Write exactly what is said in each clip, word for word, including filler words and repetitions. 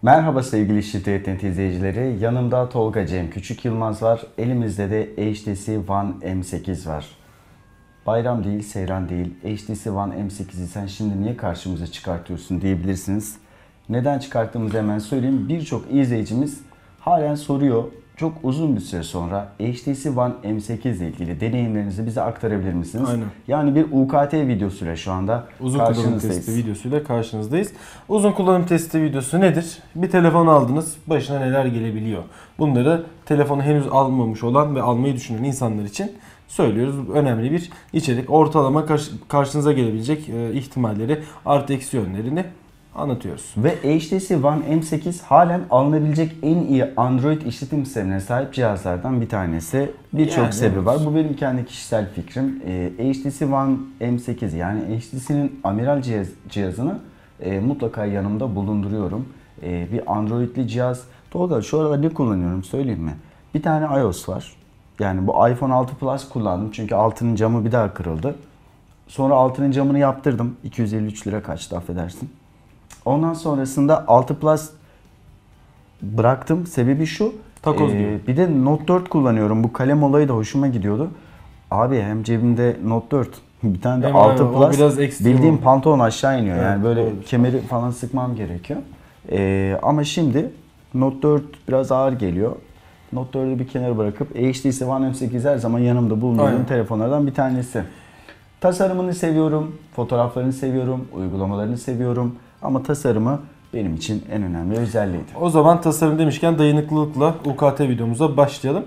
Merhaba sevgili Shift Net izleyicileri. Yanımda Tolga Cem Küçük Yılmaz var. Elimizde de H T C One M sekiz var. Bayram değil, seyran değil. H T C One M sekiz'i sen şimdi niye karşımıza çıkartıyorsun diyebilirsiniz. Neden çıkarttığımızı hemen söyleyeyim. Birçok izleyicimiz halen soruyor. Çok uzun bir süre sonra H T C One M sekiz ile ilgili deneyimlerinizi bize aktarabilir misiniz? Aynen. Yani bir U K T videosuyla şu anda uzun kullanım testi videosuyla karşınızdayız. Uzun kullanım testi videosu nedir? Bir telefon aldınız, başına neler gelebiliyor? Bunları telefonu henüz almamış olan ve almayı düşünen insanlar için söylüyoruz. Önemli bir içerik. Ortalama karşınıza gelebilecek ihtimalleri, artı eksi yönlerini anlatıyoruz. Ve H T C One M sekiz halen alınabilecek en iyi Android işletim sistemine sahip cihazlardan bir tanesi. Birçok yani, sebebi evet. var. Bu benim kendi kişisel fikrim. Ee, H T C One M sekiz yani H T C'nin amiral cihaz, cihazını e, mutlaka yanımda bulunduruyorum. E, bir Android'li cihaz. Tolga şu arada ne kullanıyorum söyleyeyim mi? Bir tane iOS var. Yani bu iPhone altı Plus kullandım çünkü altının camı bir daha kırıldı. Sonra altının camını yaptırdım. iki yüz elli üç lira kaçtı affedersin. Ondan sonrasında altı Plus bıraktım. Sebebi şu. Takoz e, gibi. Bir de Note dört kullanıyorum. Bu kalem olayı da hoşuma gidiyordu. Abi hem cebimde Note dört, bir tane de hem altı abi, Plus. Biraz bildiğim pantolon aşağı iniyor. Evet, yani böyle doğru. Kemeri falan sıkmam gerekiyor. E, ama şimdi Note dört biraz ağır geliyor. Note dördü bir kenara bırakıp H T C One M sekiz her zaman yanımda bulunduğum telefonlardan bir tanesi. Tasarımını seviyorum, fotoğraflarını seviyorum, uygulamalarını seviyorum. Ama tasarımı benim için en önemli özelliğiydi. O zaman tasarım demişken dayanıklılıkla U K T videomuza başlayalım.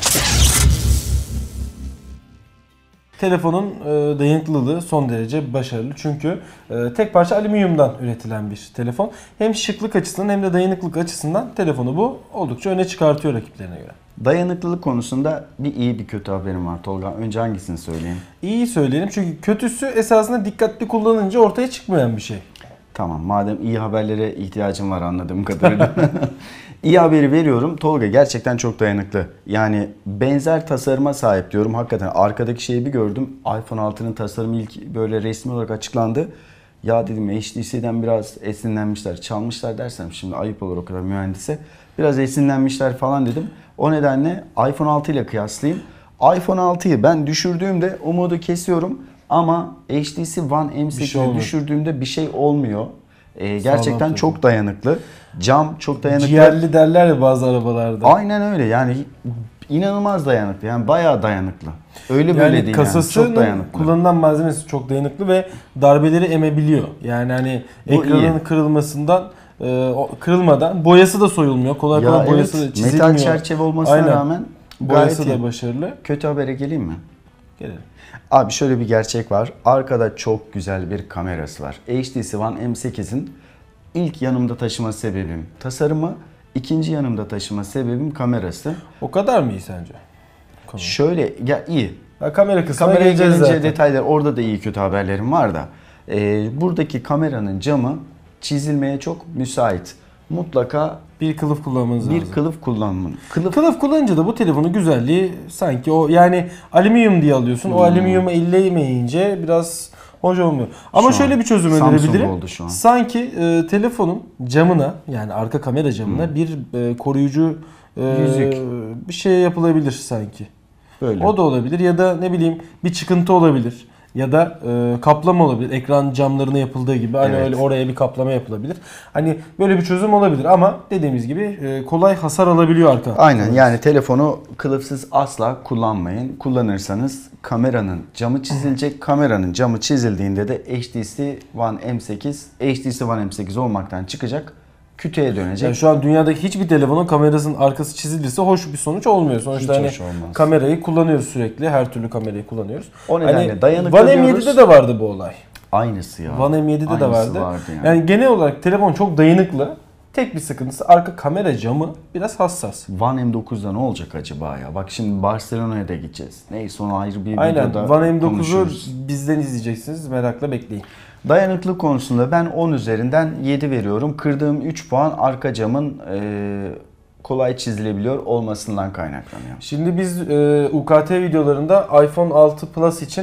Telefonun dayanıklılığı son derece başarılı çünkü tek parça alüminyumdan üretilen bir telefon. Hem şıklık açısından hem de dayanıklılık açısından telefonu bu oldukça öne çıkartıyor rakiplerine göre. Dayanıklılık konusunda bir iyi bir kötü haberim var Tolga. Önce hangisini söyleyeyim? İyi söyleyelim çünkü kötüsü esasında dikkatli kullanınca ortaya çıkmayan bir şey. Tamam, madem iyi haberlere ihtiyacım var anladığım kadarıyla. İyi haberi veriyorum. Tolga gerçekten çok dayanıklı. Yani benzer tasarıma sahip diyorum. Hakikaten arkadaki şeyi bir gördüm. iPhone altının tasarımı ilk böyle resmi olarak açıklandı. Ya dedim H T C'den biraz esinlenmişler, çalmışlar dersem şimdi ayıp olur o kadar mühendise. Biraz esinlenmişler falan dedim. O nedenle iPhone altı ile kıyaslayayım. iPhone altıyı ben düşürdüğümde umudu kesiyorum. Ama H T C One M sekizi şey düşürdüğümde bir şey olmuyor. Ee, gerçekten çok dayanıklı. Cam çok dayanıklı. Ciğerli derler ya bazı arabalarda. Aynen öyle yani inanılmaz dayanıklı. Yani bayağı dayanıklı. Öyle yani böyle değil kasası yani. Çok dayanıklı. Kullanılan malzemesi çok dayanıklı ve darbeleri emebiliyor. Yani hani bu ekranın iyi. kırılmasından e, kırılmadan boyası da soyulmuyor. Kolay kolay boyası evet, da çizilmiyor. Metal çerçeve olmasına Aynen. rağmen boyası da başarılı. Kötü habere geleyim mi? Gelelim. Abi şöyle bir gerçek var. Arkada çok güzel bir kamerası var. H T C One M sekizin ilk yanımda taşıma sebebim tasarımı, ikinci yanımda taşıma sebebim kamerası. O kadar mı iyi sence? Kamera. Şöyle ya iyi. Ya kamera kısmına Kameraya gelince zaten. detaylar orada da iyi kötü haberlerim var da. Ee, buradaki kameranın camı çizilmeye çok müsait. Mutlaka bir kılıf kullanmanız bir lazım. Bir kılıf kullanmanız. Kılıf... kılıf kullanınca da bu telefonun güzelliği sanki o yani alüminyum diye alıyorsun. Hmm. O alüminyumu elleyemeyince biraz hoş olmuyor. Ama şu şöyle bir çözüm önerebilirim. Sanki e, telefonun camına yani arka kamera camına hmm. bir e, koruyucu e, yüzük bir şey yapılabilir sanki. Böyle. O da olabilir ya da ne bileyim bir çıkıntı olabilir. Ya da e, kaplama olabilir. Ekran camlarına yapıldığı gibi. Hani evet. öyle oraya bir kaplama yapılabilir. Hani böyle bir çözüm olabilir ama dediğimiz gibi e, kolay hasar alabiliyor arka. Aynen evet. Yani telefonu kılıfsız asla kullanmayın. Kullanırsanız kameranın camı çizilecek. Kameranın camı çizildiğinde de H T C One M sekiz, H T C One M sekiz olmaktan çıkacak. Kütüğe dönecek. Yani şu an dünyadaki hiçbir telefonun kamerasının arkası çizilirse hoş bir sonuç olmuyor. Sonuçta hani kamerayı kullanıyoruz sürekli. Her türlü kamerayı kullanıyoruz. O nedenle hani dayanıklı One M yedide de vardı bu olay. Aynısı ya. One M yedide Aynısı de vardı. vardı yani. yani genel olarak telefon çok dayanıklı. Tek bir sıkıntısı arka kamera camı biraz hassas. One M dokuzda ne olacak acaba ya? Bak şimdi Barcelona'ya da gideceğiz. Neyse onu ayrı bir Aynen. videoda One M dokuzu bizden izleyeceksiniz. Merakla bekleyin. Dayanıklılık konusunda ben on üzerinden yedi veriyorum. Kırdığım üç puan arka camın e, kolay çizilebiliyor olmasından kaynaklanıyor. Şimdi biz e, U K T videolarında iPhone altı Plus için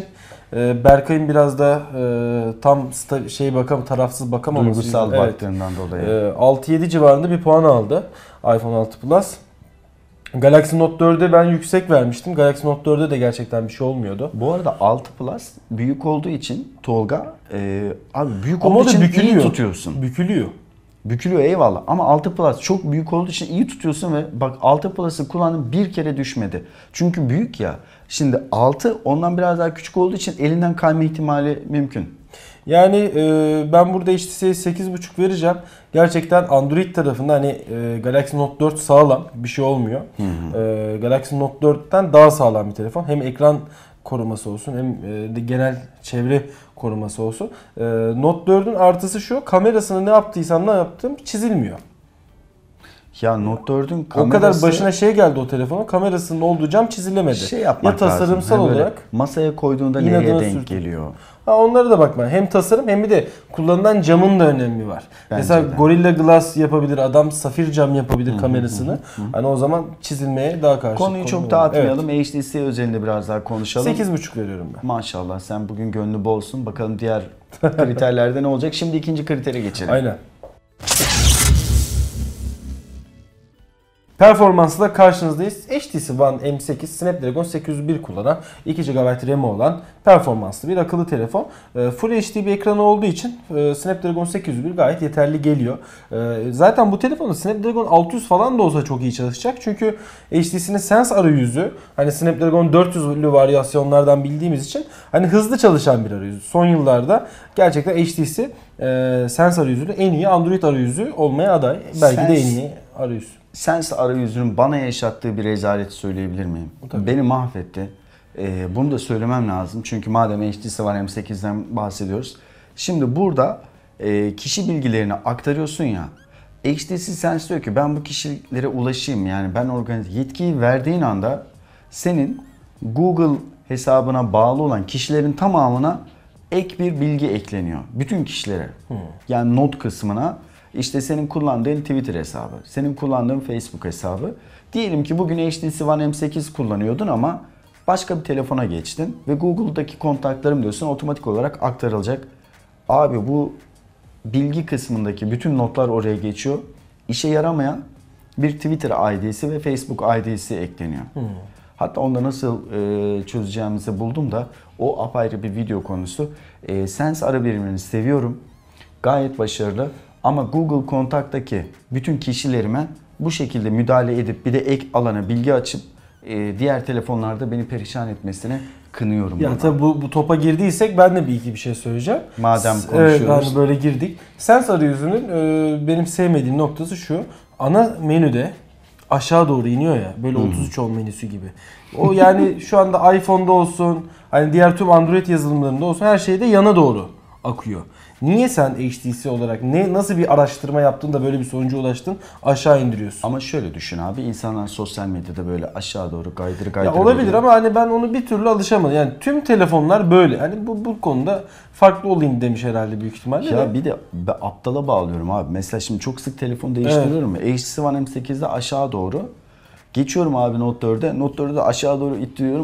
e, Berkay'ın biraz da e, tam sta- şey bakam tarafsız bakamaması. Duygusal evet. baktığından dolayı. E, altı yedi civarında bir puan aldı iPhone altı Plus. Galaxy Note dörde ben yüksek vermiştim. Galaxy Note dörde de gerçekten bir şey olmuyordu. Bu arada altı Plus büyük olduğu için Tolga e, abi büyük Ama olduğu için bükülüyor. iyi tutuyorsun. Bükülüyor. Bükülüyor eyvallah ama altı Plus çok büyük olduğu için iyi tutuyorsun ve bak altı Plus'ı kullandım bir kere düşmedi. Çünkü büyük ya. Şimdi altı ondan biraz daha küçük olduğu için elinden kayma ihtimali mümkün. Yani e, ben burada H T C'ye sekiz buçuk vereceğim. Gerçekten Android tarafında hani e, Galaxy Note dört sağlam, bir şey olmuyor. Hı hı. E, Galaxy Note dörtten daha sağlam bir telefon. Hem ekran koruması olsun hem e, de genel çevre koruması olsun. E, Note dördün artısı şu, kamerasını ne yaptıysam ne yaptım çizilmiyor. Ya Note dördün kamerası... O kadar başına şey geldi o telefonun, kamerasının olduğu cam çizilemedi. Şey yapmak ya tasarımsal lazım. olarak masaya koyduğunda nereye denk sürtün. geliyor? Ha, onlara da bakma. Hem tasarım hem bir de kullanılan camın da önemi var. Bence Mesela de. Gorilla Glass yapabilir adam, safir cam yapabilir hı-hı, kamerasını. Hı-hı. Hani o zaman çizilmeye daha karşı. Konuyu çok dağıtmayalım. Evet. H T C özelinde biraz daha konuşalım. sekiz buçuk veriyorum ben. Maşallah sen bugün gönlü bolsun. Bakalım diğer kriterlerde ne olacak? Şimdi ikinci kritere geçelim. Aynen. Performansla karşınızdayız. H T C One M sekiz Snapdragon sekiz yüz bir kullanan, iki gigabayt RAM olan performanslı bir akıllı telefon. Full H D bir ekranı olduğu için Snapdragon sekiz yüz bir gayet yeterli geliyor. Zaten bu telefonun Snapdragon altı yüz falan da olsa çok iyi çalışacak. Çünkü H T C'nin Sense arayüzü hani Snapdragon dört yüzlü varyasyonlardan bildiğimiz için hani hızlı çalışan bir arayüz. Son yıllarda gerçekten H T C Sense arayüzünün en iyi Android arayüzü olmaya aday. Belki Sense. de en iyi arayüz. Sense arayüzünün bana yaşattığı bir rezalet söyleyebilir miyim? Tabii. Beni mahvetti. Ee, bunu da söylemem lazım. Çünkü madem H T C One M sekizden bahsediyoruz. Şimdi burada e, kişi bilgilerini aktarıyorsun ya. H T C Sense diyor ki ben bu kişilere ulaşayım. Yani ben organize yetkiyi verdiğin anda senin Google hesabına bağlı olan kişilerin tamamına ek bir bilgi ekleniyor. Bütün kişilere. Hmm. Yani not kısmına. İşte senin kullandığın Twitter hesabı, senin kullandığın Facebook hesabı. Diyelim ki bugün H T C One M sekiz kullanıyordun ama başka bir telefona geçtin ve Google'daki kontaklarım diyorsun otomatik olarak aktarılacak. Abi bu bilgi kısmındaki bütün notlar oraya geçiyor. İşe yaramayan bir Twitter I D'si ve Facebook I D'si ekleniyor. Hmm. Hatta onda nasıl e, çözeceğimizi buldum da o apayrı bir video konusu. E, Sense ara birimini seviyorum. Gayet başarılı. Ama Google Kontakt'taki bütün kişilerime bu şekilde müdahale edip bir de ek alana bilgi açıp e, diğer telefonlarda beni perişan etmesine kınıyorum. Ya tabi bu, bu topa girdiysek ben de bir iki bir şey söyleyeceğim. Madem konuşuyoruz. Evet, yani böyle girdik. Sense arayüzünün e, benim sevmediğim noktası şu. Ana menüde aşağı doğru iniyor ya. Böyle hmm. otuz üç on menüsü gibi. O yani şu anda iPhone'da olsun, hani diğer tüm Android yazılımlarında olsun her şeyde yana doğru akıyor. Niye sen H T C olarak ne nasıl bir araştırma yaptın da böyle bir sonuca ulaştın aşağı indiriyorsun? Ama şöyle düşün abi, insanlar sosyal medyada böyle aşağı doğru kaydır kaydır. Ya olabilir ama hani ben onu bir türlü alışamadım. Yani tüm telefonlar böyle. Hani bu bu konuda farklı olayım demiş herhalde büyük ihtimalle. Ya de. Bir de ben aptala bağlıyorum abi. Mesela şimdi çok sık telefon değiştiriyorum evet. ya. H T C One M sekizde aşağı doğru geçiyorum abi Note dörde. Note dörde aşağı doğru ittiriyorum.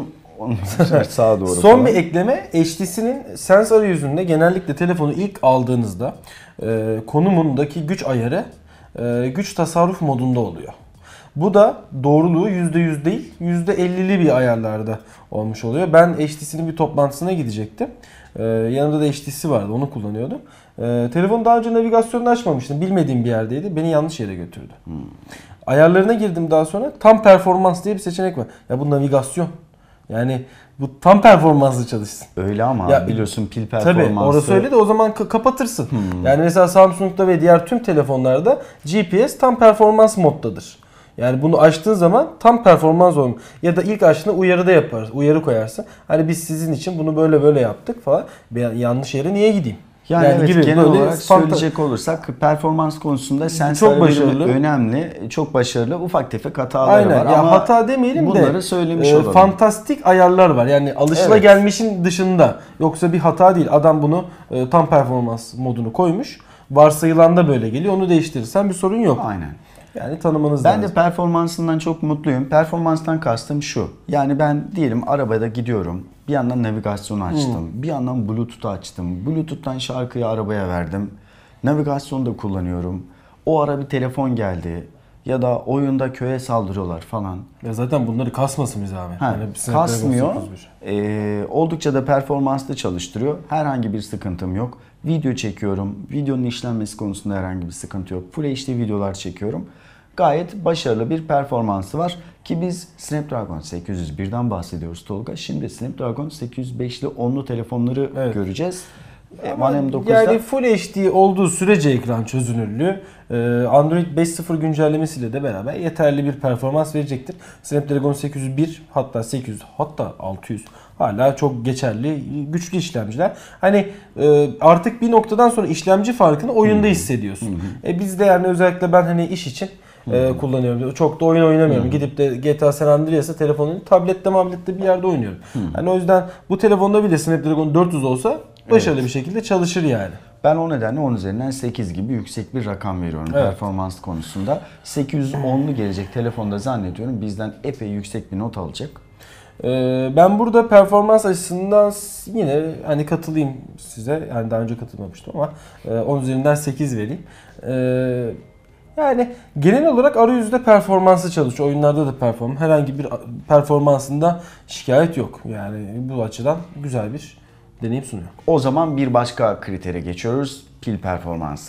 Sağa doğru Son falan. bir ekleme, H T C'nin Sense arayüzünde genellikle telefonu ilk aldığınızda e, konumundaki güç ayarı e, güç tasarruf modunda oluyor. Bu da doğruluğu yüzde yüz değil yüzde ellili bir ayarlarda olmuş oluyor. Ben H T C'nin bir toplantısına gidecektim. E, yanımda da H T C vardı, onu kullanıyordum. E, telefonu daha önce navigasyonunu açmamıştım. Bilmediğim bir yerdeydi. Beni yanlış yere götürdü. Hmm. Ayarlarına girdim daha sonra. Tam performans diye bir seçenek var. Ya bu navigasyon. Yani bu tam performanslı çalışsın. Öyle ama ya, biliyorsun pil performansı. Tabii orası öyle de o zaman k- kapatırsın. Hmm. Yani mesela Samsung'da ve diğer tüm telefonlarda G P S tam performans moddadır. Yani bunu açtığın zaman tam performans olur. Ya da ilk açtığında uyarıda yaparsın. Uyarı koyarsın. Hani biz sizin için bunu böyle böyle yaptık falan. Ben yanlış yere niye gideyim? Yani, yani evet, gibi genel olarak spanta... söyleyecek olursak performans konusunda Sense arayüzü önemli, çok başarılı, ufak tefek hataları Aynen. var ya ama hata demeyelim bunları de söylemiş e, olalım. Fantastik ayarlar var. Yani alışılagelmişin evet. dışında. Yoksa bir hata değil. Adam bunu e, tam performans modunu koymuş. Varsayılan da böyle geliyor. Onu değiştirirsen bir sorun yok. Aynen. Yani tanımanız ben lazım. Ben de performansından çok mutluyum. Performanstan kastım şu. Yani ben diyelim arabada gidiyorum. Bir yandan navigasyonu açtım. Hmm. Bir yandan Bluetooth'u açtım. Bluetooth'tan şarkıyı arabaya verdim. Navigasyonu da kullanıyorum. O ara bir telefon geldi. Ya da oyunda köye saldırıyorlar falan. Ya zaten bunları kasmasın bize abi. Ha, yani kasmıyor. Ee, oldukça da performanslı çalıştırıyor. Herhangi bir sıkıntım yok. Video çekiyorum. Videonun işlenmesi konusunda herhangi bir sıkıntı yok. Full H D videolar çekiyorum. Gayet başarılı bir performansı var. Ki biz Snapdragon sekiz yüz birden bahsediyoruz Tolga. Şimdi Snapdragon sekiz yüz beşli onlu telefonları evet. göreceğiz. Yani Full H D olduğu sürece ekran çözünürlüğü Android beş nokta sıfır güncellemesiyle de beraber yeterli bir performans verecektir. Snapdragon sekiz yüz bir hatta sekiz yüz hatta altı yüz hala çok geçerli güçlü işlemciler. Hani artık bir noktadan sonra işlemci farkını oyunda hissediyorsun. Hı hı. E biz de yani özellikle ben hani iş için Ee, kullanıyorum. Çok da oyun oynamıyorum. Hmm. Gidip de G T A San Andreas'ı telefonun tablette mablette bir yerde oynuyorum. Hmm. Yani o yüzden bu telefonda bile Snapdragon dört yüz olsa başarılı evet. bir şekilde çalışır yani. Ben o nedenle on üzerinden sekiz gibi yüksek bir rakam veriyorum evet. performans konusunda. sekiz yüz onlu gelecek telefonda zannediyorum bizden epey yüksek bir not alacak. Ee, ben burada performans açısından yine hani katılayım size. Yani daha önce katılmamıştım ama on üzerinden sekiz vereyim. Ee, Yani genel olarak arayüzde performansı çalışıyor. Oyunlarda da performans. Herhangi bir performansında şikayet yok. Yani bu açıdan güzel bir deneyim sunuyor. O zaman bir başka kritere geçiyoruz. Pil performansı.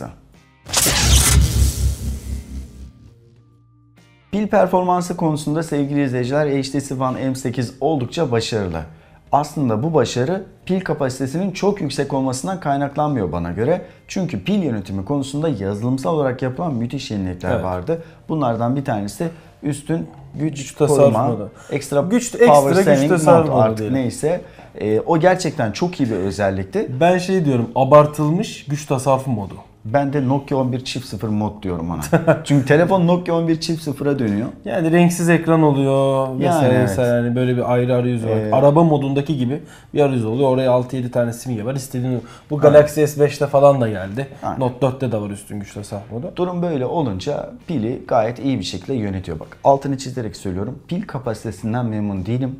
Pil performansı konusunda sevgili izleyiciler H T C One M sekiz oldukça başarılı. Aslında bu başarı pil kapasitesinin çok yüksek olmasından kaynaklanmıyor bana göre. Çünkü pil yönetimi konusunda yazılımsal olarak yapılan müthiş yenilikler evet. vardı. Bunlardan bir tanesi üstün güç, güç koruma, ekstra güç, power ekstra saving güç mod artık diyelim. Neyse. E, o gerçekten çok iyi bir özellikti. Ben şey diyorum, abartılmış güç tasarrufu modu. Ben de Nokia on bir çift sıfır mod diyorum ona. Çünkü telefon Nokia on bir çift sıfıra dönüyor. Yani renksiz ekran oluyor. Mesela yani, evet. yani böyle bir ayrı arayüzü var. Ee, Araba modundaki gibi bir arayüzü oluyor. Oraya altı yedi tane simge var. İstediğin bu Galaxy evet. S beşte falan da geldi. Aynen. Note dörtte de var üstün güç tasarruf modu. Durum böyle olunca pili gayet iyi bir şekilde yönetiyor. Bak altını çizerek söylüyorum. Pil kapasitesinden memnun değilim.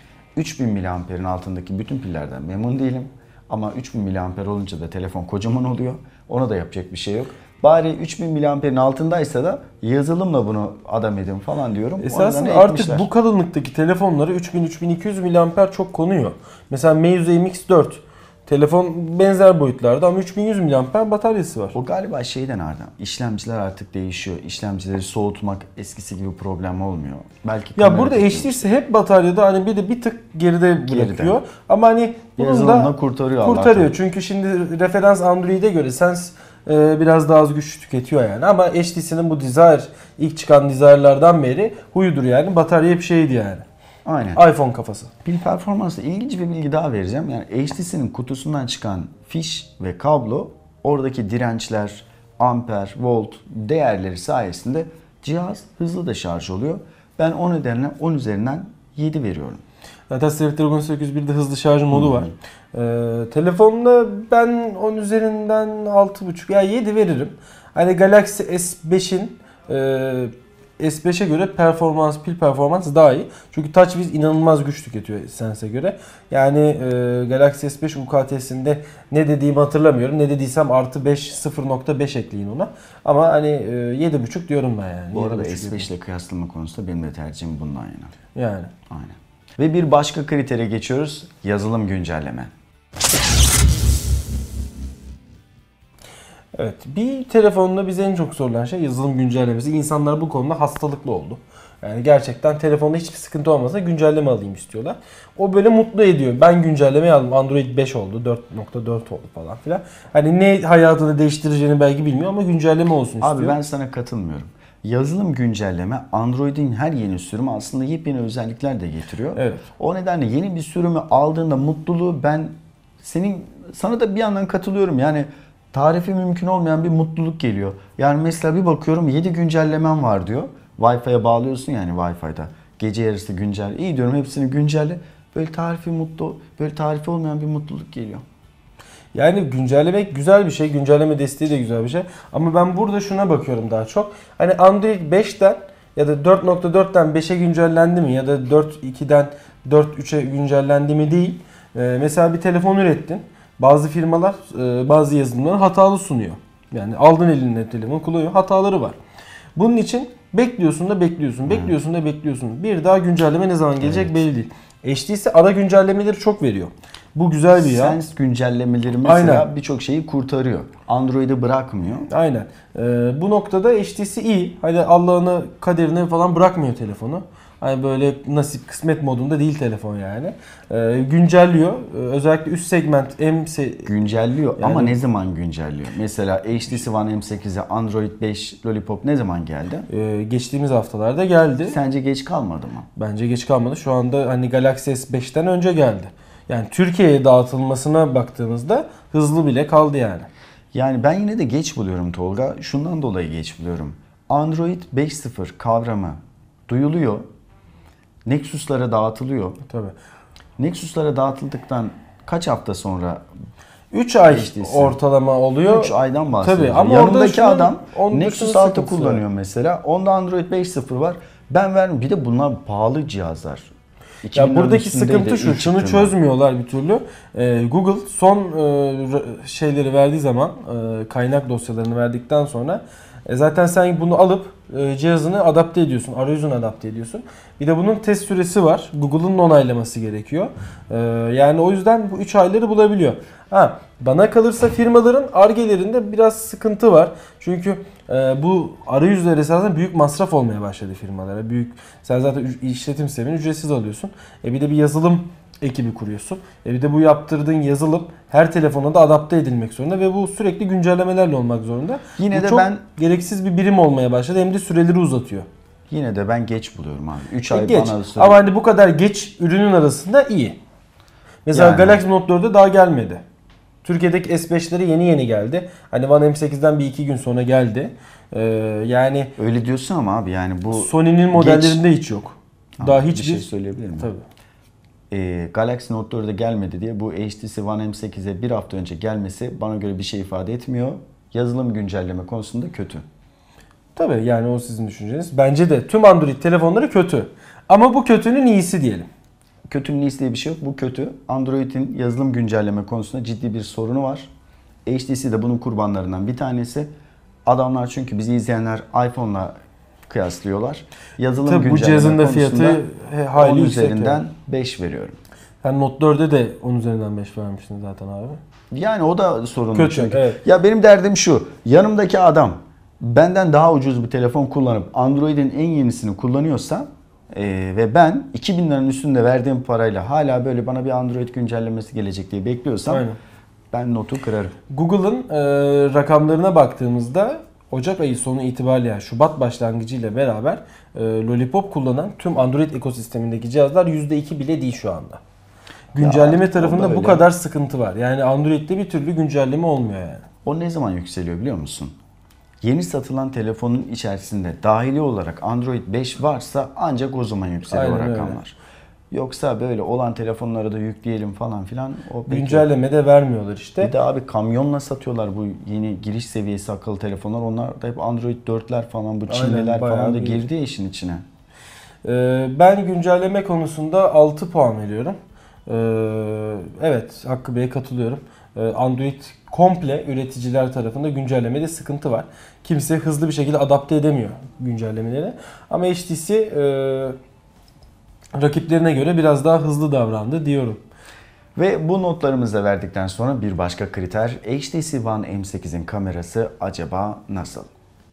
üç bin miliamperin altındaki bütün pillerden memnun değilim. Ama üç bin miliamper olunca da telefon kocaman oluyor. Ona da yapacak bir şey yok. Bari üç bin miliamperin altındaysa da yazılımla bunu adam edin falan diyorum. Esasında artık bu kalınlıktaki telefonları üç bin üç bin iki yüz miliamper çok konuyor. Mesela Meizu M X dört telefon benzer boyutlarda ama üç bin yüz miliamper bataryası var. O galiba şeyden Erdem. İşlemciler artık değişiyor. İşlemcileri soğutmak eskisi gibi problem olmuyor. Belki ya burada H D ise hep bataryada hani bir de bir tık geride bırakıyor. Geride. Ama hani bunun da kurtarıyor. Kurtarıyor. Allah'tan. Çünkü şimdi referans Android'e göre Sense e, biraz daha az güç tüketiyor yani. Ama H T C'nin bu Desire ilk çıkan Desire'lardan beri huyudur yani. Batarya hep şeydi yani. Aynen. iPhone kafası. Pil performansı ilginç bir bilgi daha vereceğim. Yani H T C'nin kutusundan çıkan fiş ve kablo oradaki dirençler, amper, volt değerleri sayesinde cihaz hızlı da şarj oluyor. Ben o nedenle on üzerinden yedi veriyorum. Zaten Snapdragon sekiz yüz birde hızlı şarj modu hmm. var. Ee, telefonda ben on üzerinden altı buçuk ya yedi veririm. Hani Galaxy S beşin e, S beşe göre performans, pil performans daha iyi. Çünkü TouchWiz inanılmaz güç tüketiyor Sense'e göre. Yani e, Galaxy S beş U K T'sinde ne dediğimi hatırlamıyorum. Ne dediysem artı beş sıfır nokta beş ekleyin ona. Ama hani e, yedi buçuk diyorum ben yani. Bu arada S beş ile kıyaslama konusunda benim de tercihim bundan yana. Yani. Aynen. Ve bir başka kritere geçiyoruz. Yazılım güncelleme. Evet, bir telefonda bize en çok sorulan şey yazılım güncellemesi. İnsanlar bu konuda hastalıklı oldu. Yani gerçekten telefonda hiçbir sıkıntı olmasa güncelleme alayım istiyorlar. O böyle mutlu ediyor. Ben güncellemeyi aldım. Android beş oldu, dört nokta dört oldu falan filan. Hani ne hayatını değiştireceğini belki bilmiyor ama güncelleme olsun istiyor. Abi ben sana katılmıyorum. Yazılım güncelleme Android'in her yeni sürümü aslında yepyeni özellikler de getiriyor. Evet. O nedenle yeni bir sürümü aldığında mutluluğu ben senin sana da bir yandan katılıyorum. Yani tarifi mümkün olmayan bir mutluluk geliyor. Yani mesela bir bakıyorum yedi güncellemem var diyor. Wi-Fi'ye bağlıyorsun yani Wi-Fi'da. Gece yarısı güncel. İyi diyorum hepsini güncelle. Böyle tarifi mutlu, böyle tarifi olmayan bir mutluluk geliyor. Yani güncellemek güzel bir şey. Güncelleme desteği de güzel bir şey. Ama ben burada şuna bakıyorum daha çok. Hani Android beşten ya da dört nokta dörtten beşe güncellendi mi ya da dört nokta ikiden dört üçe güncellendi mi değil. Ee, mesela bir telefon ürettin. Bazı firmalar e, bazı yazılımları hatalı sunuyor. Yani aldın eline telefon kullanıyor, hataları var. Bunun için bekliyorsun da bekliyorsun, bekliyorsun da bekliyorsun. Bir daha güncelleme ne zaman gelecek evet. belli değil. H T C ara güncellemeleri çok veriyor. Bu güzel bir ya. Sense güncellemeleri mesela birçok şeyi kurtarıyor. Android'i bırakmıyor. Aynen. Ee, bu noktada H T C iyi. Hani Allah'ını kaderine falan bırakmıyor telefonu. Hani böyle nasip kısmet modunda değil telefon yani. Ee, güncelliyor. Ee, özellikle üst segment M se- güncelliyor yani, ama ne zaman güncelliyor? Mesela H T C One M sekize Android beş Lollipop ne zaman geldi? Ee, geçtiğimiz haftalarda geldi. Sence geç kalmadı mı? Bence geç kalmadı. Şu anda hani Galaxy S beşten önce geldi. Yani Türkiye'ye dağıtılmasına baktığımızda hızlı bile kaldı yani. Yani ben yine de geç buluyorum Tolga. Şundan dolayı geç buluyorum. Android beş nokta sıfır kavramı duyuluyor. Nexus'lara dağıtılıyor. Tabii. Nexus'lara dağıtıldıktan kaç hafta sonra üç ay ortalama oluyor. üç aydan bahsediyoruz. Tabii ama yanımdaki şunun, adam Nexus altı kullanıyor var. mesela. Onda Android beş nokta sıfır var. Ben vermiyorum. Bir de bunlar pahalı cihazlar. Ya buradaki sıkıntı şu, şunu çözmüyorlar bir türlü. Ee, Google son e, şeyleri verdiği zaman, e, kaynak dosyalarını verdikten sonra e, zaten sen bunu alıp e, cihazını adapte ediyorsun, arayüzünü adapte ediyorsun. Bir de bunun test süresi var. Google'ın onaylaması gerekiyor. E, yani o yüzden bu üç ayları bulabiliyor. Ha, bana kalırsa firmaların Ar-Ge'lerinde biraz sıkıntı var. Çünkü e, bu arayüzler esasında büyük masraf olmaya başladı firmalara. Büyük, sen zaten işletim sistemini ücretsiz alıyorsun. E bir de bir yazılım ekibi kuruyorsun. E bir de bu yaptırdığın yazılım her telefona da adapte edilmek zorunda ve bu sürekli güncellemelerle olmak zorunda. Yine bu de çok ben gereksiz bir birim olmaya başladı. Hem de süreleri uzatıyor. Yine de ben geç buluyorum abi. üç E ay geç. bana süre... Ama hani bu kadar geç ürünün arasında iyi. Mesela yani. Galaxy Note dörde daha gelmedi. Türkiye'deki S beşleri yeni yeni geldi. Hani One M sekizden bir iki gün sonra geldi. Ee, yani öyle diyorsun ama abi yani bu Sony'nin modellerinde geç... hiç yok. Daha, daha hiçbir hiçbir şey söyleyebilir miyim? Tabii. Ee, Galaxy Note dörde gelmedi diye bu H T C One M sekize bir hafta önce gelmesi bana göre bir şey ifade etmiyor. Yazılım güncelleme konusunda kötü. Tabii yani o sizin düşünceniz. Bence de tüm Android telefonları kötü. Ama bu kötünün iyisi diyelim. Kötünün iyisi diye bir şey yok. Bu kötü. Android'in yazılım güncelleme konusunda ciddi bir sorunu var. H T C de bunun kurbanlarından bir tanesi. Adamlar çünkü bizi izleyenler iPhone'la kıyaslıyorlar. Yazılım tabii güncelleme bu cihazın da fiyatı hayli on yüksek üzerinden yani. beş veriyorum. Sen Note dörde de on üzerinden beş vermiştin zaten abi. Yani o da sorunlu kötü, çünkü. Evet. Ya benim derdim şu. Yanımdaki adam benden daha ucuz bir telefon kullanıp Android'in en yenisini kullanıyorsa Ee, ve ben iki bin liranın üstünde verdiğim parayla hala böyle bana bir Android güncellemesi gelecek diye bekliyorsam Aynen. ben notu kırarım. Google'ın e, rakamlarına baktığımızda Ocak ayı sonu itibariyle yani Şubat başlangıcı ile beraber e, Lollipop kullanan tüm Android ekosistemindeki cihazlar yüzde iki bile değil şu anda. Güncelleme ya, tarafında bu kadar sıkıntı var. Yani Android'de bir türlü güncelleme olmuyor yani. O ne zaman yükseliyor biliyor musun? Yeni satılan telefonun içerisinde dahili olarak Android beş varsa ancak o zaman yükseliyor Aynen o rakamlar. Öyle. Yoksa böyle olan telefonları da yükleyelim falan filan. O güncelleme de vermiyorlar işte. Bir de abi kamyonla satıyorlar bu yeni giriş seviyesi akıllı telefonlar. Onlar da hep Android dörtler falan bu Çinliler falan da girdi işin içine. Ee, ben güncelleme konusunda altı puan veriyorum. Ee, evet Hakkı Bey'e katılıyorum. Ee, Android komple üreticiler tarafında güncellemede sıkıntı var. Kimse hızlı bir şekilde adapte edemiyor güncellemeleri. Ama H T C e, rakiplerine göre biraz daha hızlı davrandı diyorum. Ve bu notlarımızı da verdikten sonra bir başka kriter H T C One M sekizin kamerası acaba nasıl?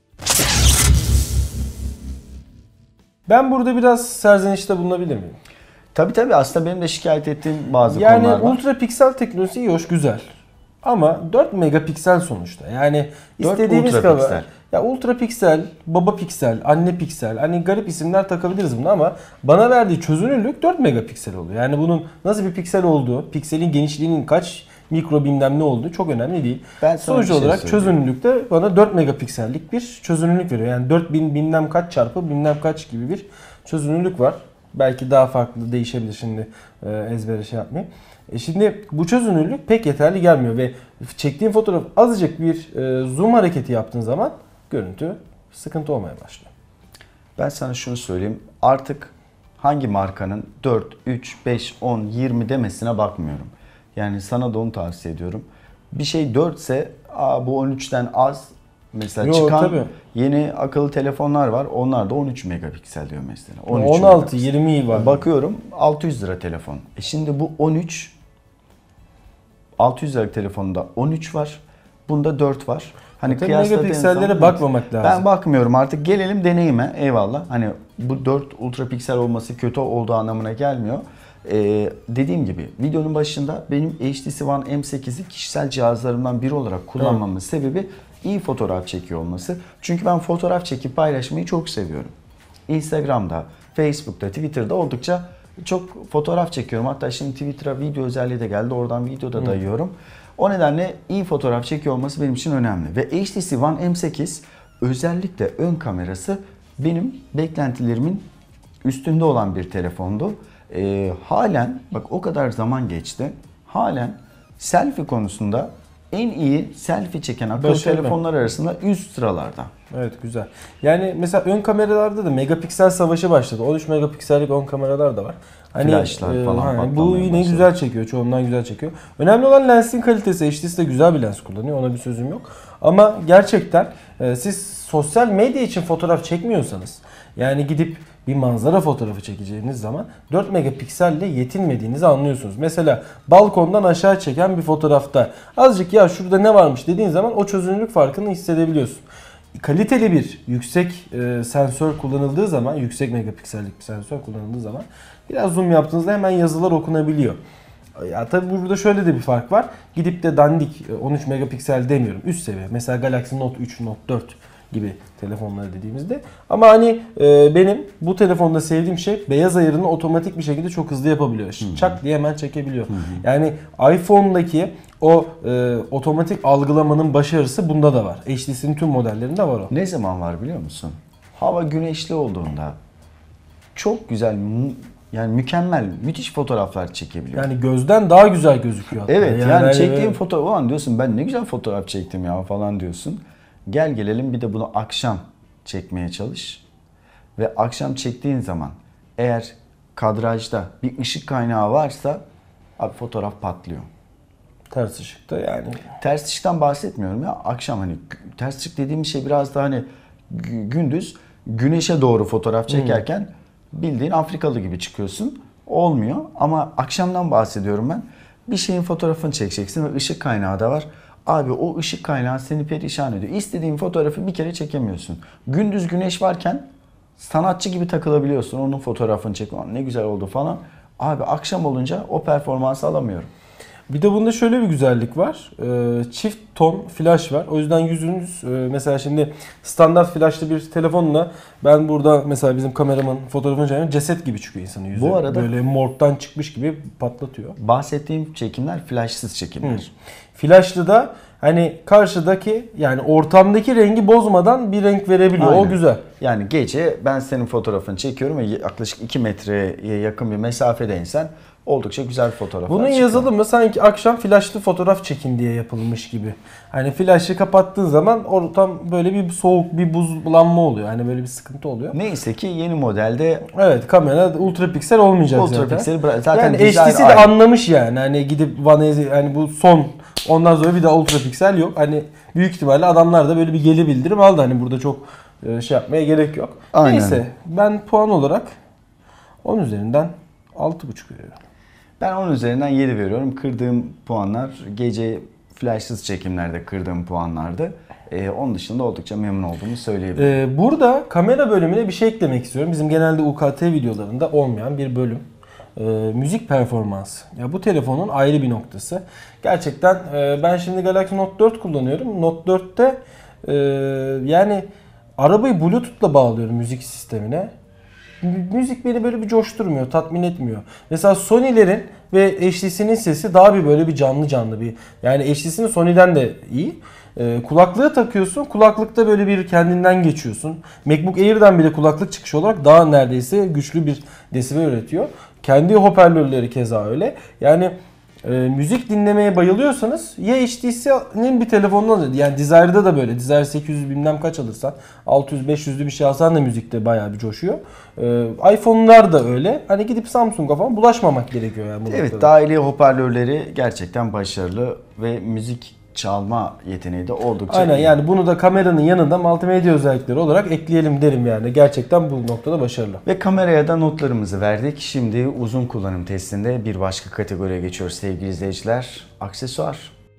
Ben burada biraz serzenişte bulunabilir miyim? Tabii tabii aslında benim de şikayet ettiğim bazı yani konular var. Yani ultra piksel teknolojisi iyi hoş güzel. Ama dört megapiksel sonuçta. Yani istediğimiz kadar. Ya ultra piksel, baba piksel, anne piksel. Hani garip isimler takabiliriz buna ama bana verdiği çözünürlük dört megapiksel oluyor. Yani bunun nasıl bir piksel olduğu, pikselin genişliğinin kaç mikro bilmem ne olduğu çok önemli değil. Ben Sonuç şey olarak çözünürlükte bana dört megapiksellik bir çözünürlük veriyor. Yani dört bin bilmem kaç çarpı bilmem kaç gibi bir çözünürlük var. Belki daha farklı değişebilir şimdi ezbere şey yapmayayım. E şimdi bu çözünürlük pek yeterli gelmiyor ve çektiğin fotoğraf azıcık bir e, zoom hareketi yaptığın zaman görüntü sıkıntı olmaya başlıyor. Ben sana şunu söyleyeyim. Artık hangi markanın dört, üç, beş, on, yirmi demesine bakmıyorum. Yani sana da onu tavsiye ediyorum. Bir şey dört ise aa, bu on üçten az. Mesela Yo, çıkan tabii. yeni akıllı telefonlar var. Onlar da on üç megapiksel diyor mesela. on altı, yirmi var. Bakıyorum altı yüz lira telefon. E şimdi bu on üç altı yüz lira telefonda on üç var. Bunda dört var. Hani tabii megapiksellere bakmamak lazım. Ben bakmıyorum artık. Gelelim deneyime. Eyvallah. Hani bu dört ultra piksel olması kötü olduğu anlamına gelmiyor. Ee, dediğim gibi videonun başında benim H T C One M sekizi kişisel cihazlarımdan biri olarak kullanmamın evet. sebebi iyi fotoğraf çekiyor olması. Çünkü ben fotoğraf çekip paylaşmayı çok seviyorum. Instagram'da, Facebook'ta, Twitter'da oldukça çok fotoğraf çekiyorum. Hatta şimdi Twitter'a video özelliği de geldi. Oradan videoda dayıyorum. O nedenle iyi fotoğraf çekiyor olması benim için önemli. Ve H T C One M sekiz özellikle ön kamerası benim beklentilerimin üstünde olan bir telefondu. Ee, halen bak o kadar zaman geçti. Halen selfie konusunda en iyi selfie çeken akıllı Başarılı. telefonlar arasında üst sıralarda. Evet güzel. Yani mesela ön kameralarda da megapiksel savaşı başladı. on üç megapiksellik ön kameralar da var. Hani, Flashlar falan. E, hani, bu yine başladı. Güzel çekiyor. Çoğundan güzel çekiyor. Önemli olan lensin kalitesi. H T C de güzel bir lens kullanıyor. Ona bir sözüm yok. Ama gerçekten e, siz sosyal medya için fotoğraf çekmiyorsanız yani gidip bir manzara fotoğrafı çekeceğiniz zaman dört megapikselle yetinmediğinizi anlıyorsunuz. Mesela balkondan aşağı çeken bir fotoğrafta azıcık ya şurada ne varmış dediğin zaman o çözünürlük farkını hissedebiliyorsun. Kaliteli bir yüksek e, sensör kullanıldığı zaman, yüksek megapiksellik bir sensör kullanıldığı zaman biraz zoom yaptığınızda hemen yazılar okunabiliyor. Ya tabii burada şöyle de bir fark var. Gidip de dandik on üç megapiksel demiyorum. Üst seviye. Mesela Galaxy Note üç, Note dört gibi telefonları dediğimizde. Ama hani e, benim bu telefonda sevdiğim şey beyaz ayarını otomatik bir şekilde çok hızlı yapabiliyor. Hı-hı. Çak diye hemen çekebiliyor. Hı-hı. Yani iPhone'daki o e, otomatik algılamanın başarısı bunda da var. H T C'nin tüm modellerinde var o. Ne zaman var biliyor musun? Hava güneşli olduğunda çok güzel, yani mükemmel, müthiş fotoğraflar çekebiliyor. Yani gözden daha güzel gözüküyor hatta. Evet yani, yani hani çektiğim evet. fotoğraf, o an diyorsun ben ne güzel fotoğraf çektim ya falan diyorsun. Gel gelelim bir de bunu akşam çekmeye çalış. Ve akşam çektiğin zaman eğer kadrajda bir ışık kaynağı varsa abi fotoğraf patlıyor. Ters ışıkta yani. Ters ışıktan bahsetmiyorum ya. Akşam hani ters ışık dediğim şey biraz daha hani gündüz güneşe doğru fotoğraf çekerken hmm. bildiğin Afrikalı gibi çıkıyorsun. Olmuyor ama akşamdan bahsediyorum ben. Bir şeyin fotoğrafını çekeceksin ve ışık kaynağı da var. Abi o ışık kaynağı seni perişan ediyor. İstediğin fotoğrafı bir kere çekemiyorsun. Gündüz güneş varken sanatçı gibi takılabiliyorsun. Onun fotoğrafını çek. Ne güzel oldu falan. Abi akşam olunca o performansı alamıyorum. Bir de bunda şöyle bir güzellik var. Çift ton flash var. O yüzden yüzünüz mesela şimdi standart flashlı bir telefonla ben burada mesela bizim kameraman fotoğrafını çekiyorum ceset gibi çıkıyor insanın yüzü. Bu arada böyle morgdan çıkmış gibi patlatıyor. Bahsettiğim çekimler flashsız çekimler. Hı. Flashlı da hani karşıdaki yani ortamdaki rengi bozmadan bir renk verebiliyor. Aynen. O güzel. Yani gece ben senin fotoğrafını çekiyorum ve yaklaşık iki metreye yakın bir mesafedeysen oldukça güzel fotoğraflar Bunun çıkıyor. yazılımı sanki akşam flaşlı fotoğraf çekin diye yapılmış gibi. Hani flaşı kapattığın zaman ortam böyle bir soğuk, bir buzlanma oluyor. Hani böyle bir sıkıntı oluyor. Neyse ki yeni modelde evet kamera ultra piksel olmayacak ultra zaten. Piksel zaten yani H T C de aynı. Anlamış yani. Hani gidip Vanezi hani bu son ondan sonra bir daha ultra piksel yok. Hani büyük ihtimalle adamlar da böyle bir geri bildirim aldı. Hani burada çok şey yapmaya gerek yok. Aynen. Neyse ben puan olarak on üzerinden altı buçuk veriyorum. Ben on üzerinden yedi veriyorum. Kırdığım puanlar gece flashsız çekimlerde kırdığım puanlardı. Ee, onun dışında oldukça memnun olduğumu söyleyebilirim. Ee, burada kamera bölümüne bir şey eklemek istiyorum. Bizim genelde U K T videolarında olmayan bir bölüm. Ee, müzik performansı. Ya bu telefonun ayrı bir noktası. Gerçekten e, ben şimdi Galaxy Note dört kullanıyorum. Note dörtte e, yani arabayı Bluetooth'la bağlıyorum müzik sistemine. Müzik beni böyle bir coşturmuyor, tatmin etmiyor. Mesela Sony'lerin ve H T C'nin sesi daha bir böyle bir canlı canlı bir. Yani H T C'nin Sony'den de iyi. Ee, kulaklığı takıyorsun, kulaklıkta böyle bir kendinden geçiyorsun. MacBook Air'den bile kulaklık çıkışı olarak daha neredeyse güçlü bir desibel üretiyor. Kendi hoparlörleri keza öyle. Yani e, müzik dinlemeye bayılıyorsanız ya H T C'nin bir telefonunu alın. Yani Desire'da da böyle. Desire sekiz yüz bilmem kaç alırsan altı yüz beş yüzlü bir şey alsan da müzikte bayağı bir coşuyor. E, iPhone'lar da öyle. Hani gidip Samsung'a falan bulaşmamak gerekiyor yani. Bu evet, noktada. dahili hoparlörleri gerçekten başarılı ve müzik çalma yeteneği de oldukça Aynen iyi. yani bunu da kameranın yanında multimedya özellikleri olarak ekleyelim derim yani. Gerçekten bu noktada başarılı. Ve kameraya da notlarımızı verdik. Şimdi uzun kullanım testinde bir başka kategoriye geçiyoruz sevgili izleyiciler. Aksesuar.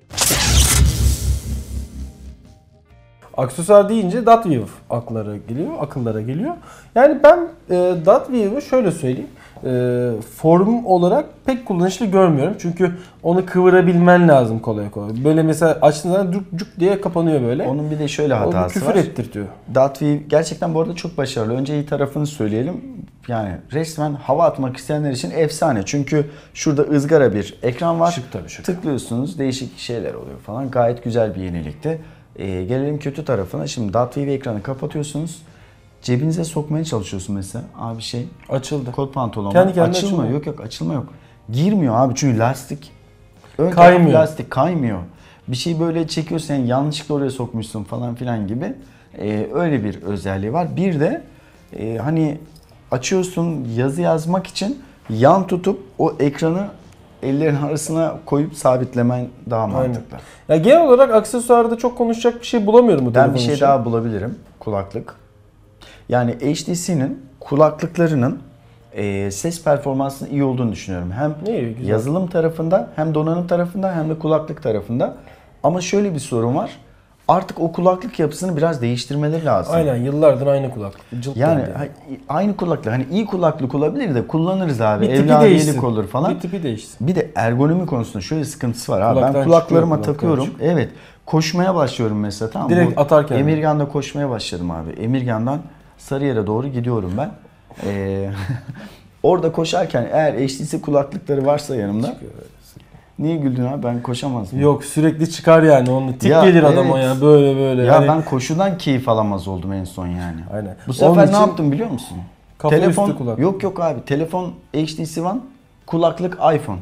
Aksesuar deyince DotView akıllara geliyor, akıllara geliyor. Yani ben e, DotView'u şöyle söyleyeyim. E, form olarak pek kullanışlı görmüyorum. Çünkü onu kıvırabilmen lazım kolay kolay. Böyle mesela açtığın zaman cuk cuk diye kapanıyor böyle. Onun bir de şöyle hatası o küfür var. ettirtiyor. DotView gerçekten bu arada çok başarılı. Önce iyi tarafını söyleyelim. Yani resmen hava atmak isteyenler için efsane. Çünkü şurada ızgara bir ekran var. Şık tabii, şık. Tıklıyorsunuz, değişik şeyler oluyor falan. Gayet güzel bir yenilikti. Ee, gelelim kötü tarafına. Şimdi DotView ekranı kapatıyorsunuz. Cebinize sokmaya çalışıyorsun mesela. Abi şey, Açıldı. kot pantolon Kendi var. kendine Açılma. açılmıyor. Yok yok açılma yok. Girmiyor abi çünkü lastik. Ön Kaymıyor. taraf lastik kaymıyor. Bir şey böyle çekiyorsun yani yanlışlıkla oraya sokmuşsun falan filan gibi. Ee, öyle bir özelliği var. Bir de e, hani açıyorsun yazı yazmak için yan tutup o ekranı ellerin arasına koyup sabitlemen daha mantıklı. Ya genel olarak aksesuarda çok konuşacak bir şey bulamıyorum bu Ben telefon bir şey için. daha bulabilirim. Kulaklık. Yani H T C'nin kulaklıklarının e, ses performansının iyi olduğunu düşünüyorum. Hem İyi, güzel. yazılım tarafında hem donanım tarafında hem de kulaklık tarafında. Ama şöyle bir sorun var. Artık o kulaklık yapısını biraz değiştirmeleri lazım. Aynen yıllardır aynı kulaklık. Cılt Yani geldi. ha- aynı kulaklık. Hani iyi kulaklık olabilir de kullanırız abi. Bir tipi Evladiyelik değişsin. olur falan. Bir tipi değişsin. Bir de ergonomi konusunda şöyle sıkıntısı var abi. Kulaktan Ben kulaklarıma çıkıyor, takıyorum. kulaktan Evet. Koşmaya başlıyorum mesela, tamam mı? Direkt Bu atarken. Emirgan'da koşmaya başladım abi. Emirgan'dan Sarıyer'e doğru gidiyorum ben. Ee, orada koşarken eğer H T C kulaklıkları varsa yanımda. Niye güldün abi? Ben koşamaz mıyım? Yok sürekli çıkar yani onun tip Ya, gelir adama evet. ya böyle böyle. Ya Hani- ben koşudan keyif alamaz oldum en son yani. Aynen. Bu sefer Onun ne için yaptım biliyor musun? kafa Telefon üstü kulaklık. yok yok abi. Telefon H T C One, kulaklık iPhone.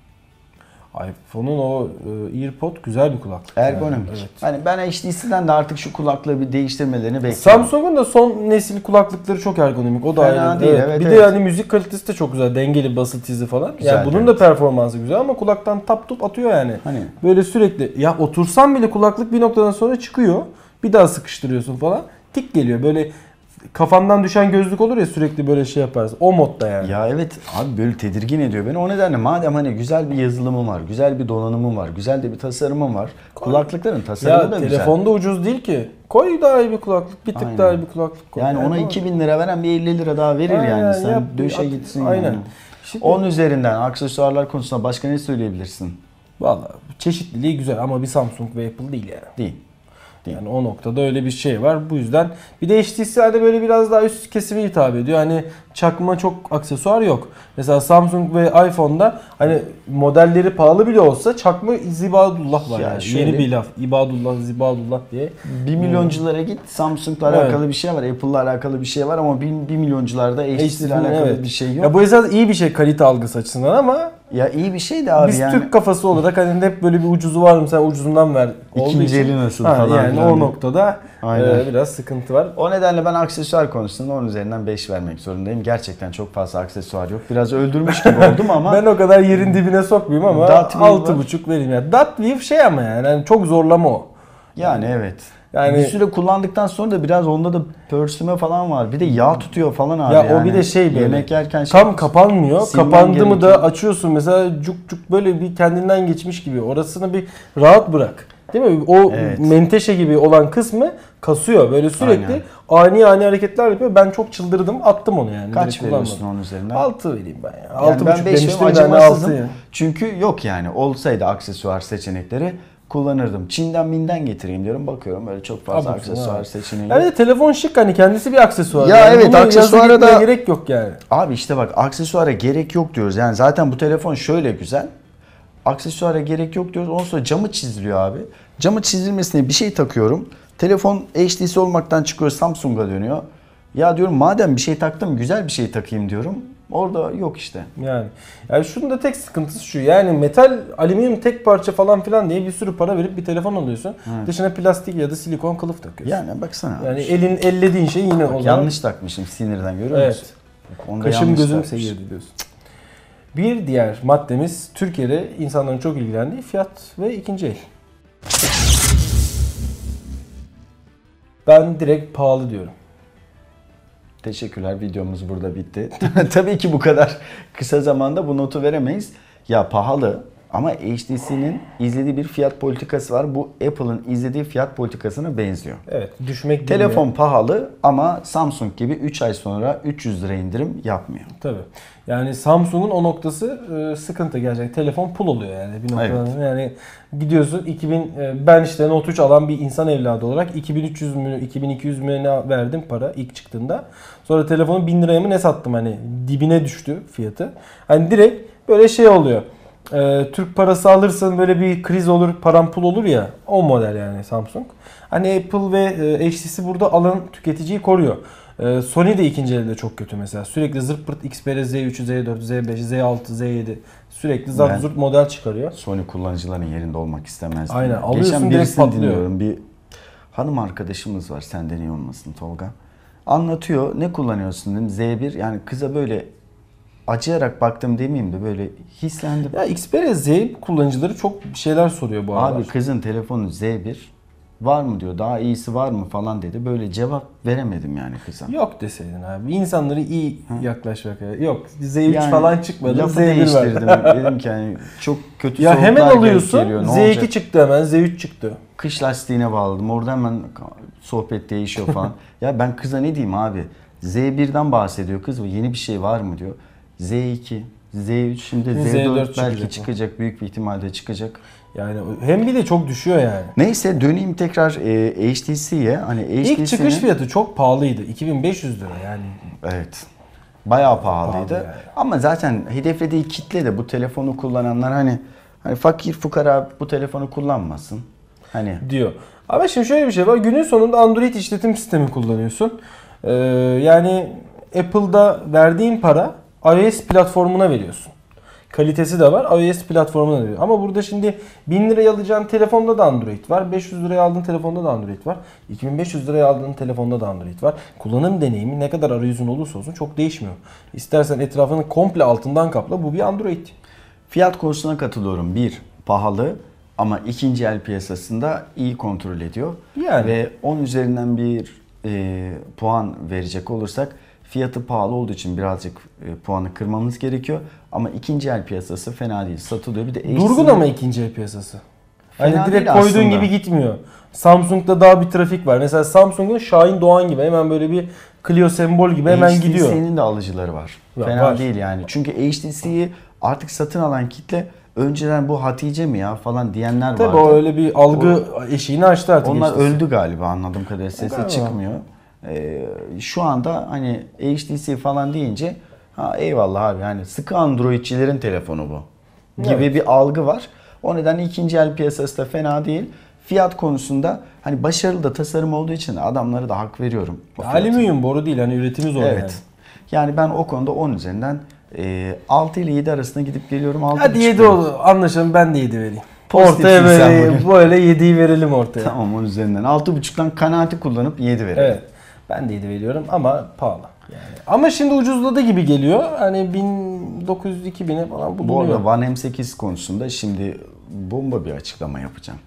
iPhone'un o e, AirPod güzel bir kulaklık. Ergonomik. Yani, evet. Hani ben H T C'den de artık şu kulaklığı bir değiştirmelerini bekliyorum. Samsung'un da son nesil kulaklıkları çok ergonomik. O da Fena ayrı. değil, Evet. evet, bir evet. de yani müzik kalitesi de çok güzel. Dengeli basıt tizi falan. Güzel, yani bunun evet. da performansı güzel ama kulaktan tap tup atıyor yani. Hani Böyle sürekli ya otursan bile kulaklık bir noktadan sonra çıkıyor. Bir daha sıkıştırıyorsun falan. Tik geliyor. Böyle kafandan düşen gözlük olur ya sürekli böyle şey yaparsın. O modda yani. ya evet abi, böyle tedirgin ediyor beni. O nedenle madem hani güzel bir yazılımım var, güzel bir donanımım var, güzel de bir tasarımım var. Kulaklıkların tasarımı Ya da güzel. telefonda ucuz değil ki. Koy daha iyi bir kulaklık. Bir tık Aynen. daha iyi bir kulaklık koy. Yani ona iki bin lira veren bir elli lira daha verir Aynen, yani. Sen yap, döşe at- gitsin aynen. yani. Şimdi- Onun üzerinden aksesuarlar konusunda başka ne söyleyebilirsin? Valla çeşitliliği güzel ama bir Samsung ve Apple değil yani. Değil. Yani o noktada öyle bir şey var. Bu yüzden bir de H T C'de böyle biraz daha üst kesime hitap ediyor. Hani çakma çok aksesuar yok. Mesela Samsung ve iPhone'da hani modelleri pahalı bile olsa çakma zibadullah var Ya yani. şöyle- Yeni bir laf. İbadullah, zibadullah diye. Bir milyonculara git, Samsung'la Evet. alakalı bir şey var, Apple'la alakalı bir şey var ama bir, bir milyoncularda H T C ile alakalı Evet. bir şey yok. Ya bu esas iyi bir şey kalite algısı açısından ama Ya iyi bir şey de abi biz yani. Türk kafası olarak hani hep böyle bir ucuzu var mı sen ucuzundan ver olduğu İkinci için. eli nasıl Ha, falan yani filan o diye. noktada Aynen. e, biraz sıkıntı var. O nedenle ben aksesuar konusunda onun üzerinden beş vermek zorundayım. Gerçekten çok fazla aksesuar yok. Biraz öldürmüş gibi oldum ama Ben o kadar yerin dibine sokmayayım ama DotView altı var. buçuk vereyim. Yani DotView şey ama yani, yani çok zorlama o. yani evet. Yani- bir süre kullandıktan sonra da biraz onda da pörsüme falan var. Bir de yağ tutuyor falan abi. Ya yani. o bir de şey böyle. Yemek yerken şey. Tam kapanmıyor. silmen Kapandı mı da gerekiyor. açıyorsun mesela cuk cuk böyle bir kendinden geçmiş gibi. Orasını bir rahat bırak. Değil mi? O Evet. menteşe gibi olan kısmı kasıyor. Böyle sürekli ani ani hareketler yapıyor. Ben çok çıldırdım. Attım onu yani. Kaç Direkt veriyorsun kullanmadım. onun üzerinden? altı vereyim ben ya. Yani altı ben buçuk beş demiştim. veriyorum, Ben de altı acımasızım. yani. Çünkü yok yani. Olsaydı aksesuar seçenekleri kullanırdım. Çin'den Min'den getireyim diyorum. Bakıyorum böyle çok fazla Tabii, aksesuar evet. seçeneği. Ya bir de telefon şık hani kendisi bir aksesuar. Ya Yani evet, bunu yazı aksesuara gitmeye da- gerek yok yani. Abi işte bak, aksesuara gerek yok diyoruz. Yani zaten bu telefon şöyle güzel. Aksesuara gerek yok diyoruz. Ondan sonra camı çiziliyor abi. Camı çizilmesine bir şey takıyorum. Telefon H T C olmaktan çıkıyor, Samsung'a dönüyor. Ya diyorum madem bir şey taktım, güzel bir şey takayım diyorum. Orada yok işte. Yani. Yani şunun da tek sıkıntısı şu. Yani metal, alüminyum tek parça falan filan diye bir sürü para verip bir telefon alıyorsun. Evet. Dışına plastik ya da silikon kılıf takıyorsun. Yani baksana. Yani elin ellediğin şey yine bak, o zaman. Yanlış takmışım sinirden, görüyor evet. musun? Bak, kaşım gözüm seyirdi diyorsun. Bir diğer maddemiz Türkiye'de insanların çok ilgilendiği fiyat ve ikinci el. Ben direkt pahalı diyorum. Teşekkürler. Videomuz burada bitti. Tabii ki bu kadar kısa zamanda bu notu veremeyiz. Ya pahalı ama H T C'nin izlediği bir fiyat politikası var. Bu Apple'ın izlediği fiyat politikasına benziyor. Evet, düşmek Telefon bilmiyor. pahalı ama Samsung gibi üç ay sonra üç yüz lira indirim yapmıyor. Tabii. Yani Samsung'un o noktası e, sıkıntı gerçekten. Telefon pul oluyor yani bir noktada. Evet. Yani gidiyorsun iki bin e, ben işte Note üç alan bir insan evladı olarak iki bin üç yüz mü iki bin iki yüz mü ne verdim para ilk çıktığında. Sonra telefonu bin liraya mı ne sattım, hani dibine düştü fiyatı. Hani direkt böyle şey oluyor. E, Türk parası alırsın böyle bir kriz olur, param pul olur ya, o model yani Samsung. Hani Apple ve e, H T C burada alan tüketiciyi koruyor. E, Sony de ikinci elde çok kötü mesela. Sürekli zırt pırt Xperia Z üç, Z dört, Z beş, Z altı, Z yedi sürekli zart zurt model çıkarıyor. Sony kullanıcıların yerinde olmak istemezdim. Aynen. Alıyorsun, geçen direkt patlıyor. Dinliyorum. Bir hanım arkadaşımız var, senden iyi olmasın Tolga. Anlatıyor, ne kullanıyorsun dedim. Z bir, yani kıza böyle acıyarak baktım demeyeyim de böyle hislendim. Ya Xperia Z kullanıcıları çok şeyler soruyor bu aralar. Abi kızın telefonu Z bir var mı diyor, daha iyisi var mı falan dedi. Böyle cevap veremedim yani kıza. Yok deseydin abi. İnsanları iyi Hı? yaklaşmak. Yok Z üç yani, falan çıkmadı. Lafı Z bir değiştirdim. var. Dedim ki yani çok kötü ya soğuklar hemen alıyorsun. Geliyor, Z iki çıktı hemen. Z üç çıktı. Kış lastiğine bağladım. Orada hemen sohbet değişiyor falan. Ya ben kıza ne diyeyim abi? Z birden bahsediyor kız. Yeni bir şey var mı diyor. Z iki, Z üç, şimdi Z dört, Z dört belki çıkacak, çıkacak. Büyük bir ihtimalle çıkacak. Yani hem bir de çok düşüyor yani. Neyse döneyim tekrar e, H T C'ye. Hani H T C'nin İlk çıkış fiyatı çok pahalıydı. iki bin beş yüz lira yani. Evet. Bayağı pahalıydı. Pahalı yani. Ama zaten hedeflediği kitle de bu telefonu kullananlar hani hani fakir fukara bu telefonu kullanmasın. Hani diyor. Ama şimdi şöyle bir şey var. Günün sonunda Android işletim sistemi kullanıyorsun. Ee, yani Apple'da verdiğin para iOS platformuna veriyorsun. Kalitesi de var. iOS platformuna da veriyor. Ama burada şimdi bin liraya alacağın telefonda da Android var. beş yüz liraya aldığın telefonda da Android var. iki bin beş yüz liraya aldığın telefonda da Android var. Kullanım deneyimi ne kadar arayüzün olursa olsun çok değişmiyor. İstersen etrafını komple altından kapla. Bu bir Android. Fiyat konusuna katılıyorum. Bir, pahalı ama ikinci el piyasasında iyi kontrol ediyor. Yani. Ve on üzerinden bir e, puan verecek olursak fiyatı pahalı olduğu için birazcık e, puanı kırmamız gerekiyor. Ama ikinci el piyasası fena değil. Satılıyor. Bir de durgun ama ikinci el piyasası. Hani direkt koyduğun aslında gibi gitmiyor. Samsung'da daha bir trafik var. Mesela Samsung'un Şahin Doğan gibi hemen böyle bir Clio sembol gibi hemen H T C'nin gidiyor. H T C'nin de alıcıları var. Ya fena var. Değil yani. Çünkü H T C'yi artık satın alan kitle önceden bu Hatice mi ya falan diyenler vardı. Tabii o öyle bir algı o, eşiğini açtı artık. Onlar H T C öldü galiba anladığım kadarıyla. Sesi galiba çıkmıyor. Ee, şu anda hani H T C falan deyince ha eyvallah abi hani sıkı Androidçilerin telefonu bu gibi evet. bir algı var. O nedenle ikinci el piyasası da fena değil. Fiyat konusunda hani başarılı da tasarım olduğu için adamlara da hak veriyorum. Alüminyum boru değil hani üretimi zor evet. yani. Yani ben o konuda on üzerinden e, altı ile yedi arasında gidip geliyorum. Hadi yedi olur. Anlaşalım, ben de yedi vereyim. Ortaya böyle, böyle yediyi verelim ortaya. Tamam on üzerinden. altı buçuktan kanaati kullanıp yedi verelim. Evet. Ben de yedi veriyorum ama pahalı. Yani. Ama şimdi ucuzladı gibi geliyor. Hani bin dokuz yüz iki bine falan bulunuyor. Bu arada One M sekiz konusunda şimdi bomba bir açıklama yapacağım.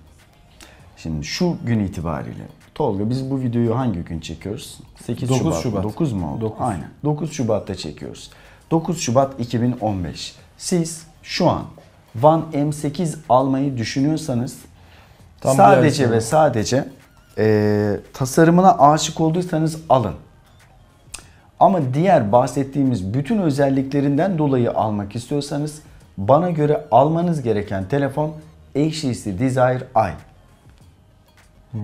Şimdi şu gün itibariyle Tolga biz bu videoyu hangi gün çekiyoruz? sekiz Şubat. Şubat. dokuz mu oldu? dokuz. Aynen. dokuz Şubat'ta çekiyoruz. dokuz Şubat iki bin on beş. Siz şu an One M sekiz almayı düşünüyorsanız Tam sadece ve sadece e, tasarımına aşık olduysanız alın. Ama diğer bahsettiğimiz bütün özelliklerinden dolayı almak istiyorsanız bana göre almanız gereken telefon H T C Desire i. Hmm.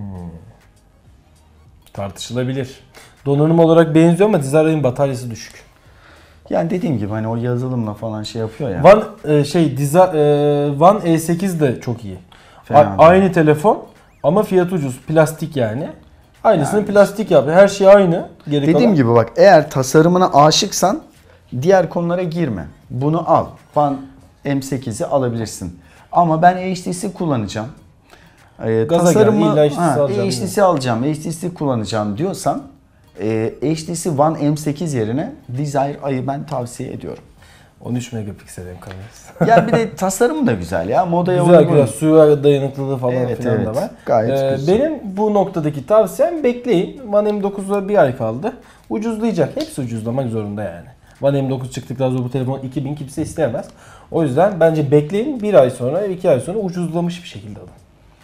Tartışılabilir. Donanım olarak benziyor ama Desire'ın bataryası düşük. Yani dediğim gibi hani o yazılımla falan şey yapıyor ya. One e, şey Desire, e, One E sekiz de çok iyi. A- aynı telefon ama fiyat ucuz. Plastik yani. Aynısını yani plastik yapıyor. Her şey aynı. Geri dediğim kalan. gibi bak eğer tasarımına aşıksan Diğer konulara girme. Bunu al. One M sekizi alabilirsin. Ama ben H T C kullanacağım. Ee, Gaza tasarımı geldi, ha, alacağım H T C alacağım, H T C kullanacağım diyorsan e, H T C One M sekiz yerine Desire I'ı ben tavsiye ediyorum. on üç megapiksel hem kamerası. Ya bir de tasarımı da güzel ya. Modaya güzel uygun. güzel, suya dayanıklılığı falan Evet, filan evet. da var. Gayet Ee, güzel. benim bu noktadaki tavsiyem bekleyin. One M dokuz'a bir ay kaldı. Ucuzlayacak. Hepsi ucuzlamak zorunda yani. One M dokuz çıktıktan sonra bu telefon iki bin kimse isteyemez. O yüzden bence bekleyin. Bir ay sonra, iki ay sonra ucuzlamış bir şekilde alın.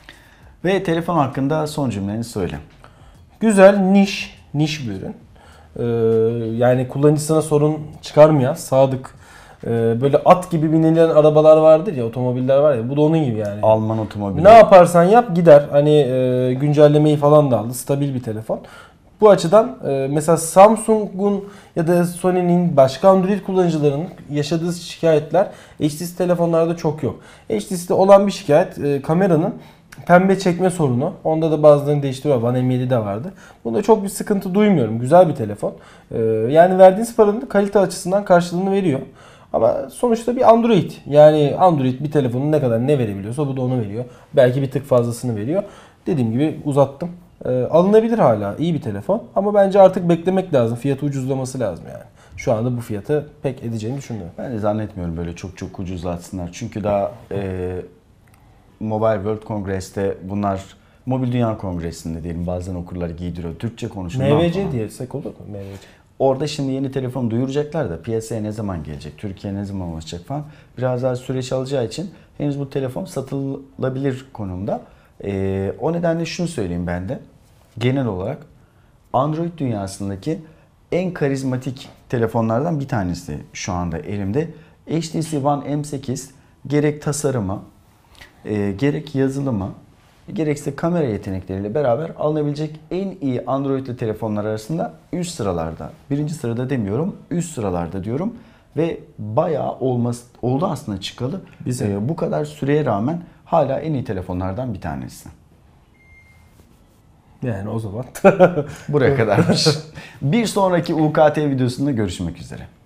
Ve telefon hakkında son cümleni söyle. Güzel, niş, niş bir ürün. Ee, yani kullanıcısına sorun çıkarmayan, sadık, e, böyle at gibi binilen arabalar vardır ya, otomobiller var ya, bu da onun gibi yani. Alman otomobili. Ne yaparsan yap gider. Hani e, güncellemeyi falan da aldı. Stabil bir telefon. Bu açıdan e, mesela Samsung'un ya da Sony'nin başka Android kullanıcılarının yaşadığı şikayetler H T C telefonlarda çok yok. H T C'de olan bir şikayet e, kameranın pembe çekme sorunu. Onda da bazılarını değiştiriyor. One M yedi'de vardı. Bunda çok bir sıkıntı duymuyorum. Güzel bir telefon. E, yani verdiğiniz paranın kalite açısından karşılığını veriyor. Ama sonuçta bir Android. Yani Android bir telefonun ne kadar ne verebiliyorsa bu da onu veriyor. Belki bir tık fazlasını veriyor. Dediğim gibi uzattım. Ee, alınabilir hala. İyi bir telefon. Ama bence artık beklemek lazım. Fiyatı ucuzlaması lazım yani. Şu anda bu fiyatı pek edeceğini düşünmüyorum. Ben de zannetmiyorum böyle çok çok ucuzlatsınlar. Çünkü daha e, Mobile World Congress'te bunlar Mobil Dünya Kongresi'nde diyelim bazen okurlar giydiriyor. Türkçe konuşuyor. M V C diyesek olur mu? M V C. Orada şimdi yeni telefon duyuracaklar da piyasaya ne zaman gelecek, Türkiye ne zaman ulaşacak falan. Biraz daha süreç alacağı için henüz bu telefon satılabilir konumda. Ee, o nedenle şunu söyleyeyim ben de. Genel olarak Android dünyasındaki en karizmatik telefonlardan bir tanesi şu anda elimde. H T C One M sekiz gerek tasarımı, e, gerek yazılımı, gerekse kamera yetenekleriyle beraber alınabilecek en iyi Android'li telefonlar arasında üst sıralarda. Birinci sırada demiyorum, üst sıralarda diyorum. Ve bayağı olması, oldu aslında çıkalı. Bize. Ee, bu kadar süreye rağmen hala en iyi telefonlardan bir tanesi. Yani o zaman. Buraya kadarmış. Bir sonraki U K T videosunda görüşmek üzere.